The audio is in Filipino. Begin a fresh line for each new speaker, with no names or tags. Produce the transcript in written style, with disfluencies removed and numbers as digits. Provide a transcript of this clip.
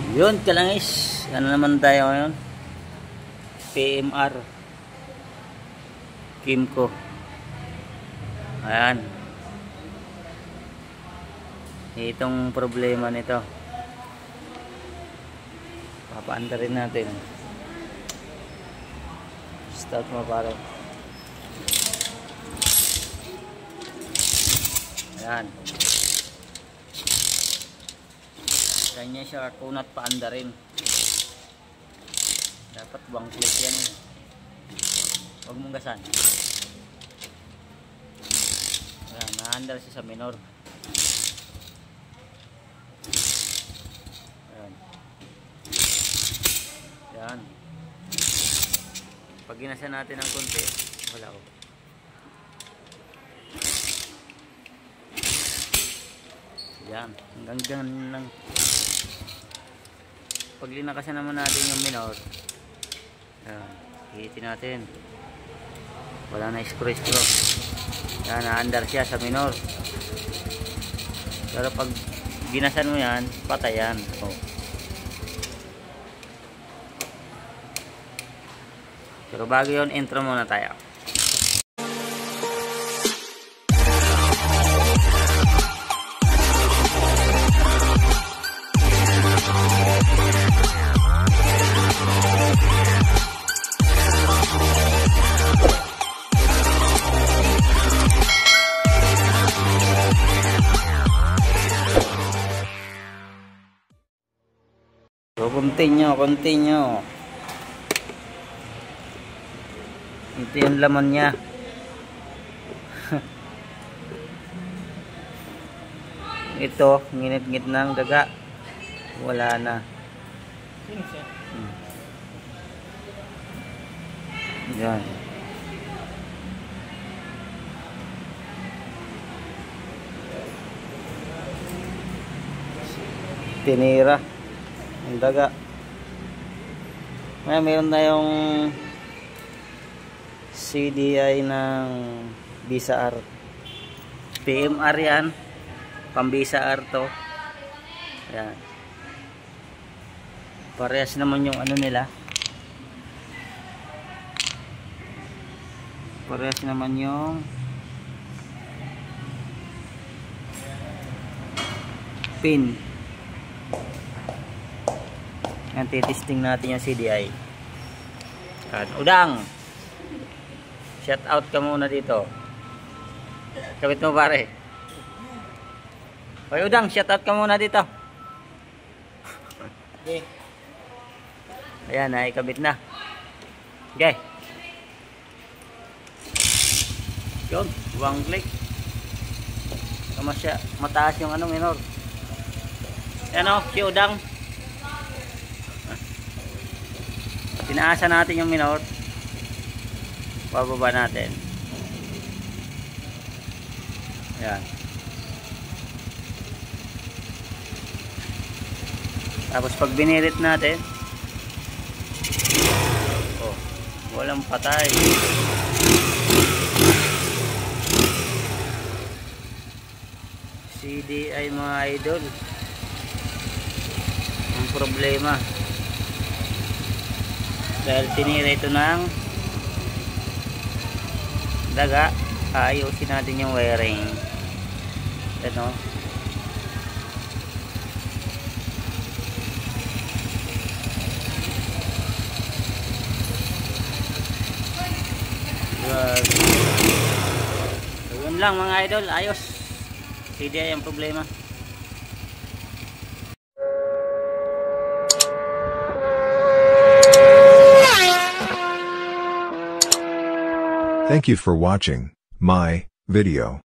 Yun kalangis, ano naman tayo ngayon? PMR Kimco. Ayan, itong problema nito, papaanda rin natin. Start mo pare. Ayan, kanya siya kunat paanda rin. Dapat buwang clip yan, huwag mong gasan. Ayan, naandar siya sa minor. Ayan, ayan. Pag ginasa natin ng konti, wala ko. Ayan, hanggang ganun lang. Pag linakasan naman natin yung minor, ayan, hihitin natin. Wala na screw. Ayan, naandar siya sa minor. Pero pag ginasan mo yan, patay yan. Oh. Pero bago yun, intro muna tayo. So, continue. Ito yung laman niya. Ito, nginit-ngit ng daga. Wala na. Yan. Tinira ang daga. Meron tayong CDI ng Bisa R. PMR yan, pang Bisa R to. Ayan, parehas naman yung ano nila, parehas naman yung pin. Yan, titesting natin yung CDI. Yan, Udang, shout out ka muna dito. Kabit mo pare. Hoy Udang, shout out ka muna dito. Okay. Ayan, ikabit na. Okay. Yun, one click. Kamasya, mataas yung anong minor. Yan o, si Udang. Tinaasa natin yung minor. Bababa natin. Ayan. Tapos pag binirit natin, oh, walang patay. CDI mga idol, ang problema dahil tinira ito ng daga. Ayusin natin yung wiring. Ano, yun lang mga idol, ayos. CDI ang problema.
Thank you for watching my video.